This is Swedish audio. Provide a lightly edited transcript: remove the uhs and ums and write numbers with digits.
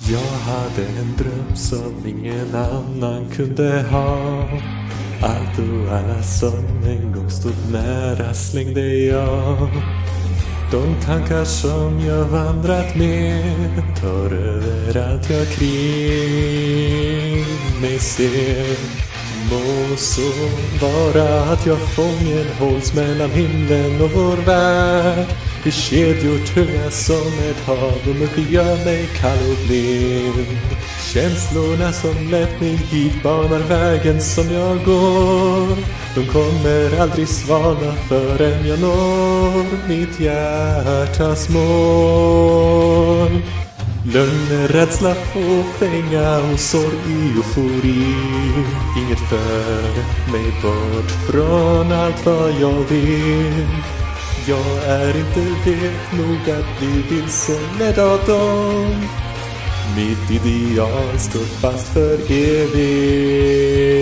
Jag hade en dröm som ingen annan kunde ha. Allt och alla som en gång stod nära slängde jag. De tankar som jag vandrat med tar över allt jag kring mig ser. Må så vara att jag fången hålls mellan himlen och vår värld. I kedjor tunga som ett hav och mörker gör mig kall och blind. Känslorna som lett mig hit banar vägen som jag går. De kommer aldrig svalna förrän jag når mitt hjärtas mål. Lögner, rädsla, fåfänga och sorg i eufori. Inget för mig bort från allt vad jag vill. Jag är inte vet nog att bli vilseledd av dem. Mitt ideal står fast för evigt.